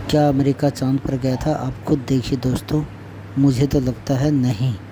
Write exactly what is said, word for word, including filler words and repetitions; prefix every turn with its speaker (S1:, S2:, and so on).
S1: क्या अमेरिका चाँद पर गया था? आप खुद देखिए दोस्तों, मुझे तो लगता है नहीं।